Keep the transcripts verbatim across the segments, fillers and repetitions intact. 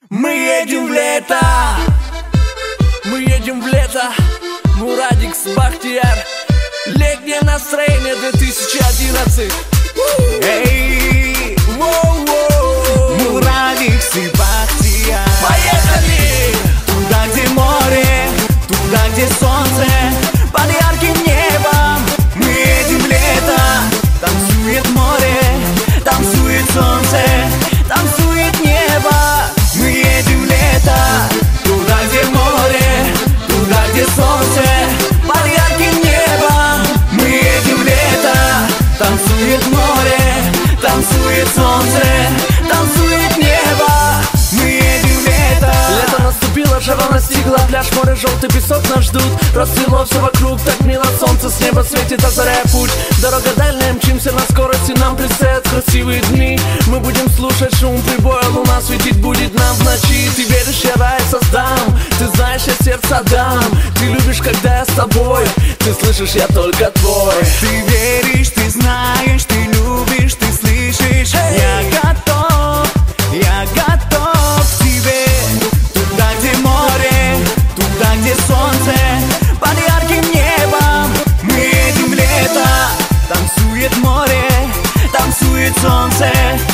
Мы едем в лето, мы едем в лето. Мурадикс, Бахтияр. Летнее настроение две тысячи одиннадцать. Эй, воу-воу. Мурадикс и Бахтияр. Поехали! Туда, где море, туда, где солнце, под ярким небом. Мы едем в лето. Танцует море, танцует солнце, танцует небо. Мы едем в лето. Туда, где море, туда, где солнце, под ярким небом. Мы едем в лето. Танцует море, танцует солнце, танцует небо. Мы едем в лето. Лето наступило, жара настигла, пляж, море, желтый песок нас ждут. Расцвело все вокруг, так мило, солнце с неба светит, озаряя путь. Дорога дальняя, мчимся на скорости, нам предстоят красивые дни. Мы будем слушать шум прибоя, луна светить будет нам в ночи. Ты веришь, я рай создам, ты знаешь, я сердце дам. Ты любишь, когда я с тобой, ты слышишь, я только твой. Ты веришь, ты знаешь, ты любишь, ты слышишь. Я готов, я готов к тебе. Туда, где море, туда, где солнце, под ярким небом. Мы едем в лето. Танцует море, танцует солнце,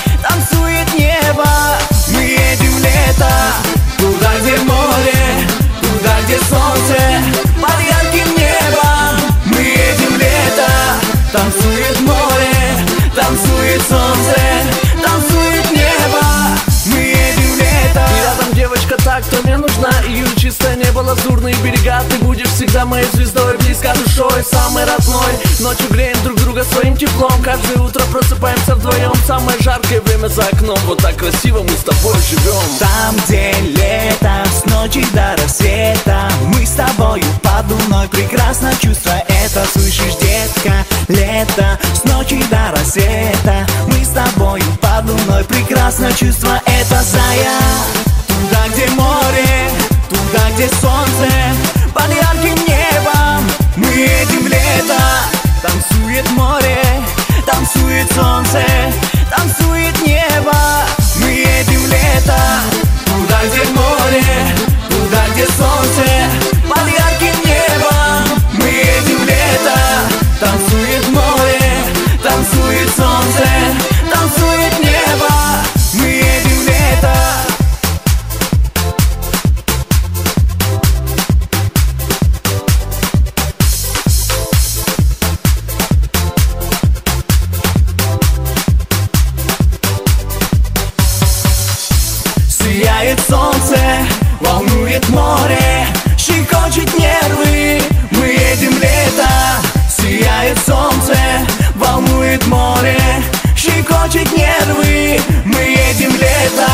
танцует небо. Мы едем в лето. Туда, где море, туда, где солнце, под ярким небом. Мы едем в лето. Танцует море, танцует солнце, танцует небо. Мы едем в лето. И рядом девочка та, кто мне нужна. Июль, чистое небо, лазурные берега. Ты будешь всегда моей звездой, близко душой, самой родной. Ночью греем друг друга своим теплом. Каждое утро просыпаемся вдвоем. Самое жаркое время за окном. Вот так красиво мы с тобой живем. Там, где лето, с ночи до рассвета, мы с тобою под луной прекрасно чувствуя это. Слышишь, детка, лето, с ночи до рассвета, мы с тобою под луной прекрасно чувствуя это. Зая, туда, где море, туда, где солнце, под ярким небом. Мы едем в лето. Танцует море, танцует солнце, танцует небо. Мы едем в лето. Туда, где море, туда, где солнце, под ярким небом. Мы едем в лето. Танцует море, танцует солнце, танцует небо. Мы едем в лето. Сияет солнце, волнует море, щекочет нервы. Мы едем в лето. Сияет солнце, волнует море, щекочет нервы. Мы едем в лето.